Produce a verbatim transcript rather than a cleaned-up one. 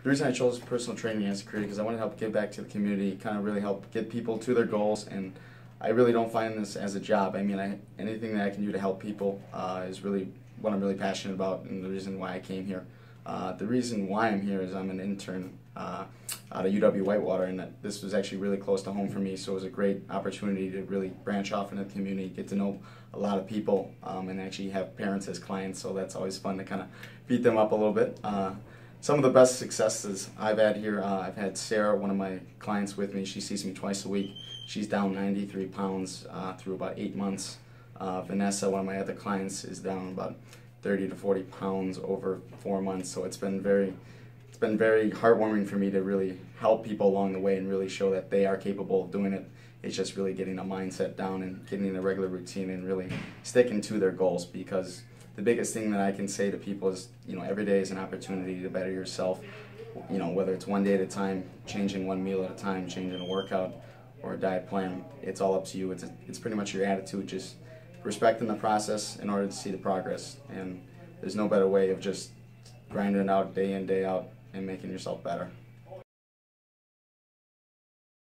The reason I chose personal training as a career because I want to help give back to the community, kind of really help get people to their goals, and I really don't find this as a job. I mean, I, anything that I can do to help people uh, is really what I'm really passionate about, and the reason why I came here. Uh, the reason why I'm here is I'm an intern uh, out of U W Whitewater, and that this was actually really close to home for me, so it was a great opportunity to really branch off into the community, get to know a lot of people, um, and actually have parents as clients, so that's always fun to kind of beat them up a little bit. Uh, some of the best successes I've had here, uh, I've had Sarah, one of my clients, with me. She sees me twice a week. She's down ninety-three pounds uh, through about eight months. Uh, Vanessa, one of my other clients, is down about thirty to forty pounds over four months. So it's been very, it's been very heartwarming for me to really help people along the way and really show that they are capable of doing it. It's just really getting a mindset down and getting in a regular routine and really sticking to their goals, because the biggest thing that I can say to people is, you know, every day is an opportunity to better yourself. You know, whether it's one day at a time, changing one meal at a time, changing a workout or a diet plan, it's all up to you. It's, a, it's pretty much your attitude, just respecting the process in order to see the progress. And there's no better way of just grinding it out day in, day out and making yourself better.